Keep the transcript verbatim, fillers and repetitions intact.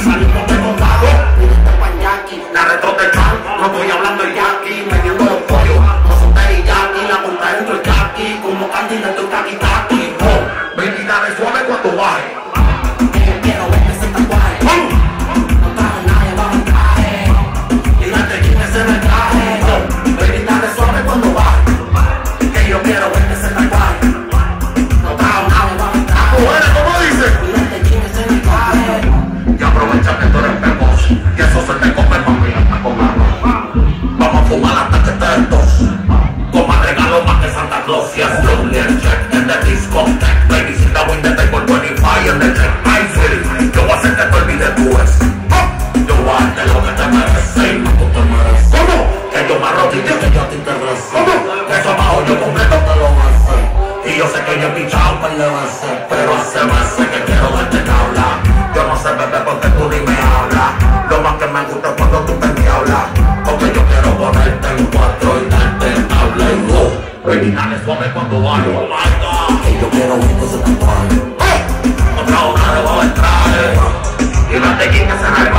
salimos de condado. La retro de chan, no estoy hablando de Jackie, me viendo los pollos, no son teriyaki, la punta dentro el Jackie, como candy dentro el taki taki. Oh, baby, dale suave cuando baje. Que yo quiero ver ese tatuaje. No traje nadie bajo el traje, y date quién es el traje. Oh, baby, dale suave cuando baje. Que yo quiero ver ese tatuaje. No traje nadie bajo el traje. Bueno, ¿cómo dice? Y date quién es el traje. Y aprovecha que tú eres pegoso, y eso se te come, mami, hasta con agua. Vamos a fumar hasta que te entos. Con más regalo más que Santa Claus. Yes, lonely and check in the discotheque. Baby, si la win de table veinticinco en the check. Ay, sweetie, yo voy a hacer que te olvides tú es. Yo voy a darte lo que te mereces y no tú te mereces. ¿Cómo? Que yo me arrodille, que yo a ti te rezo. ¿Cómo? Que eso abajo yo completo te lo voy a hacer. Y yo sé que yo he pichado para el hacer, pero hace meses que quiero darte tabla. Yo no sé, bebé, porque tú ni me hablas. Lo más que me gusta es cuando tú te me hablas. Porque yo quiero ponerte en cuatro y darte tabla y go. Baby, dale suave cuando bajo. Oh my God. Que yo quiero ver ese tatuaje. Otra hora de voy a entrar. Y date quién es el